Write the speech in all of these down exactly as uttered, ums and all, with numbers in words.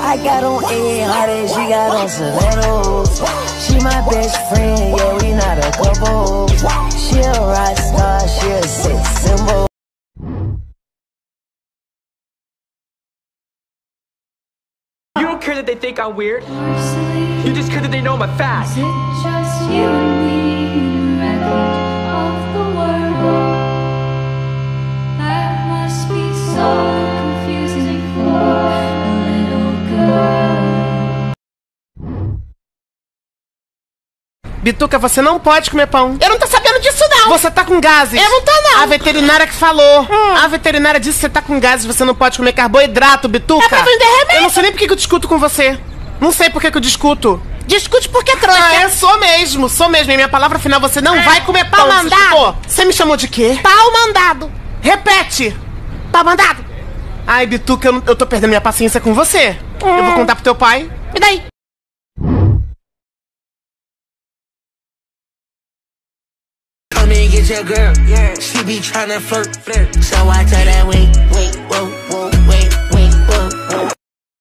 I got on eight hundred, she got on stilettos. She my best friend, yeah, we not a couple. She a rock star, she a sex symbol. You don't care that they think I'm weird. You just care that they know I'm a fag. Is it just you and me, record of the world? That must be so confusing for a little girl. Bituca, você não pode comer pão. Eu não tô sabendo disso, não. Você tá com gases. Eu não tô, não. A veterinária que falou. Hum. A veterinária disse que você tá com gases, você não pode comer carboidrato, Bituca. É pra vender remédio. Eu não sei nem por que eu discuto com você. Não sei por que eu discuto. Discute porque trouxa. Ah, eu sou mesmo, sou mesmo. E minha palavra final, você não Ah, vai comer pão. pau Você mandado. escutou? Você me chamou de quê? Pau mandado. Repete. Pau mandado. Ai, Bituca, eu, não- eu tô perdendo minha paciência com você. Hum. Eu vou contar pro teu pai. E daí? Come and get your girl, yeah. She be tryna flirt, flirt. So I tell that wait, wait, whoa, whoa, wait, wait, whoa, whoa.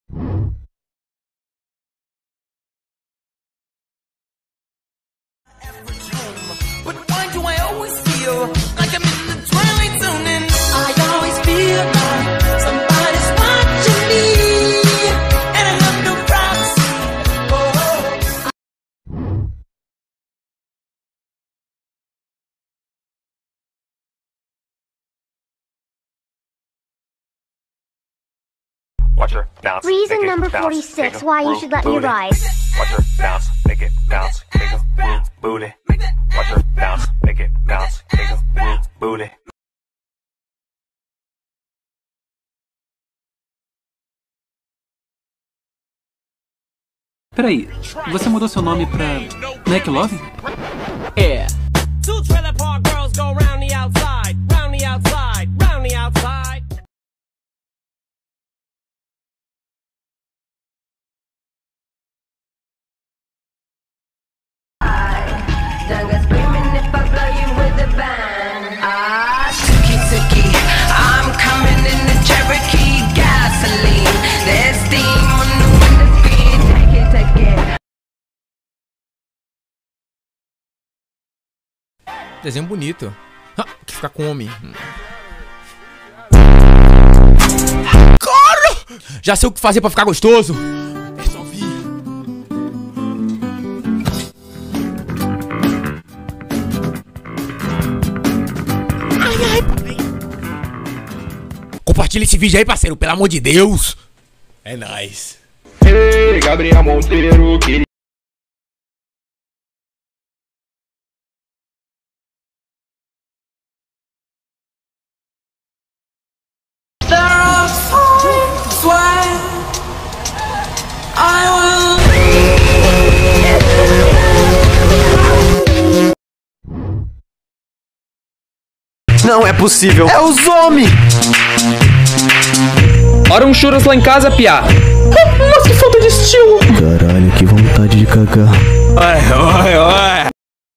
But why do I always feel like I'm in the twilight zone? And I always feel like somebody's watching me, and I have no privacy. Oh. Watch her bounce. Reason make it number bounce, forty-six make 'em why you move should let me booty. ride. Watch her bounce, make it bounce, make 'em move booty. Watch her bounce, make it bounce, make 'em move booty. Peraí, você mudou seu nome pra Mac Love? Yeah. Two trailer park girls go round the outside, round the outside, round the outside. I'm coming in the Cherokee gasoline. There's steam on the window screen. Take it, take it. Desenho bonito. Ah, que ficar com homem. Cara! Já sei o que fazer pra ficar gostoso. Resolvi. Ai, ai, pai. Compartilha esse vídeo aí, parceiro, pelo amor de Deus. É nóis. Ei, Gabriel Monteiro, queria. Não é possível. É o Zombie! Ora um churras lá em casa, piá. Nossa, que falta de estilo. Caralho, que vontade de cagar. Oi, oi, oi.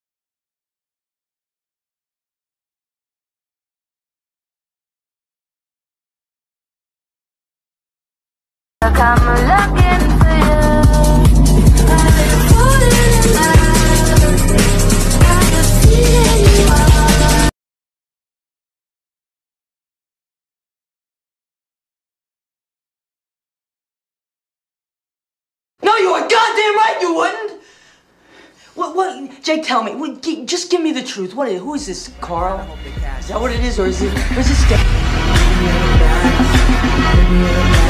No, you are goddamn right you wouldn't! What, what, Jake, tell me, what, g just give me the truth. What is, who is this, Carl? Is that what it is, or is it, or is this...